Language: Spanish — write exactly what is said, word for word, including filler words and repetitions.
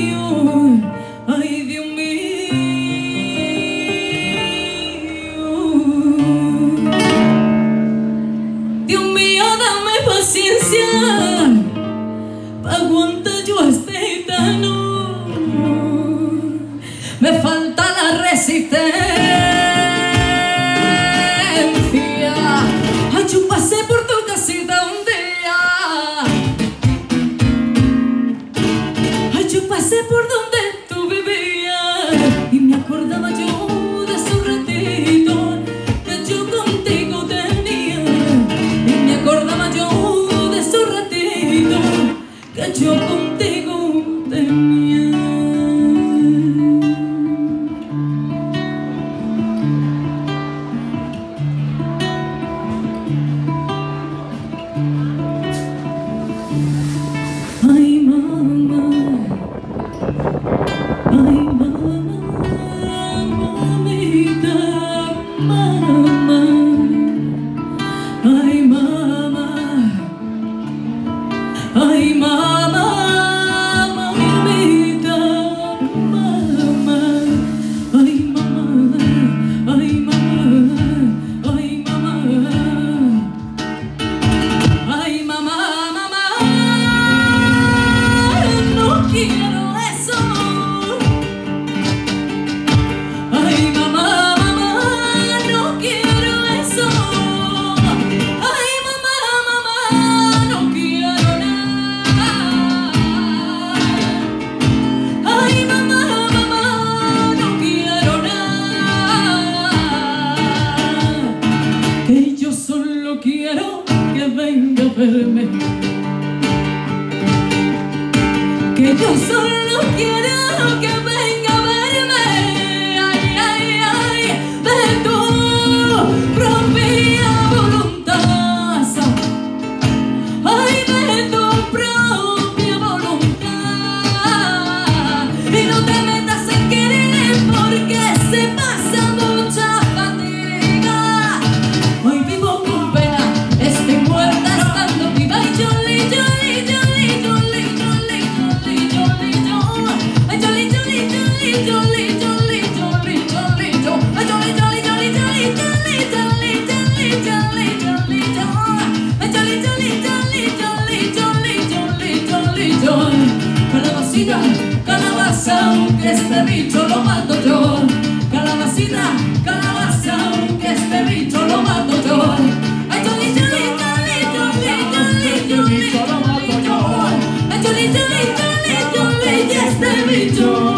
ay Dios mío, Dios mío, dame paciencia pa' aguantar yo este gitano, me falta la resistencia. Ay, yo pasé por tu casita un día, ay, yo pasé por donde tú vivías y me acordaba yo de esos ratitos que yo contigo tenía, y me acordaba yo de esos ratitos que yo contigo tenía. Ay mamá, ay mamá, mamita, mamá, ay mamá, ay mamá, mamita, mamá, ay mamá, ay mamá, ay mamá, ay mamá, mamá, no quiero eso. Ay mamá, mamá, no quiero eso. Ay mamá, mamá, no quiero nada. Ay mamá, mamá, no quiero nada. Que yo solo quiero que venga a verme, que yo solo quiero que venga a verme. Ay, ay, ay, de tu propia voluntad. Ay, de tu propia voluntad. Y no te metas en querer porque se pasa mucha fatiga. Hoy vivo con pena, estoy muerta estando viva. Y yo le, yo le, yo le, yo le, yo le, yo le, yo le, ay jolly, jolly, jolly, jolly, jolly, jolly, jolly, jo, ay jolly, jolly, jolly, jolly, jolly, jolly, jolly, jolly, jolly, jo, ay jolly, jolly, jolly, jolly, jolly, jolly, jolly, jo. Calabacita, calabaza, aunque este bicho lo mato yo. Calabacita, calabaza, aunque este bicho lo mato yo. Ay jolly, jolly, jolly, jolly, jolly, jolly, jolly, jo, ay jolly, jolly, jolly, jolly, y este bicho